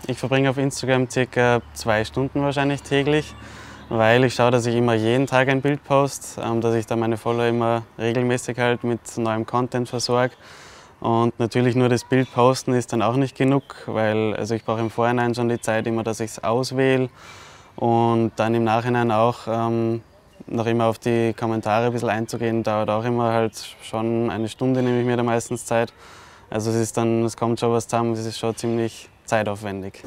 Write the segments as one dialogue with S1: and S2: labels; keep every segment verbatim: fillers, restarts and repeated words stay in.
S1: Ich verbringe auf Instagram circa zwei Stunden wahrscheinlich täglich, weil ich schaue, dass ich immer jeden Tag ein Bild poste, ähm, dass ich da meine Follower immer regelmäßig halt mit neuem Content versorge. Und natürlich nur das Bild posten ist dann auch nicht genug, weil also ich brauche im Vorhinein schon die Zeit immer, dass ich es auswähle und dann im Nachhinein auch ähm, noch immer auf die Kommentare ein bisschen einzugehen, dauert auch immer halt schon eine Stunde, nehme ich mir da meistens Zeit. Also es ist dann, es kommt schon was zusammen, es ist schon ziemlich zeitaufwendig.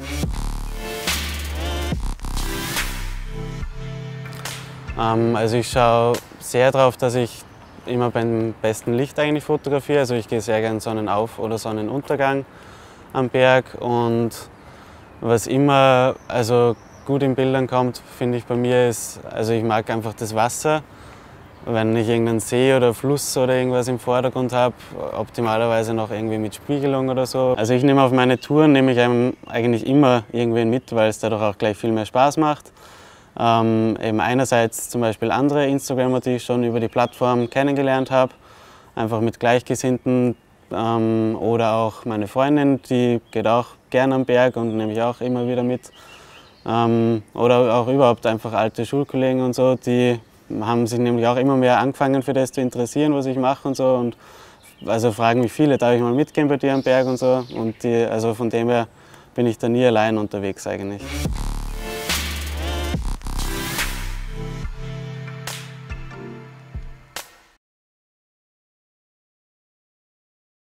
S1: Ähm, also ich schaue sehr darauf, dass ich immer beim besten Licht eigentlich fotografiere. Also ich gehe sehr gerne Sonnenauf- oder Sonnenuntergang am Berg und was immer also gut in Bildern kommt, finde ich bei mir ist, also ich mag einfach das Wasser. Wenn ich irgendeinen See oder Fluss oder irgendwas im Vordergrund habe, optimalerweise noch irgendwie mit Spiegelung oder so. Also ich nehme auf meine Touren nehme ich eigentlich immer irgendwen mit, weil es dadurch auch gleich viel mehr Spaß macht. Ähm, eben einerseits zum Beispiel andere Instagramer, die ich schon über die Plattform kennengelernt habe, einfach mit Gleichgesinnten, ähm, oder auch meine Freundin, die geht auch gerne am Berg und nehme ich auch immer wieder mit. Ähm, oder auch überhaupt einfach alte Schulkollegen und so, die haben sich nämlich auch immer mehr angefangen für das zu interessieren, was ich mache und so. Und also fragen mich viele, darf ich mal mitgehen bei dir am Berg und so. Und die, also von dem her bin ich da nie allein unterwegs eigentlich.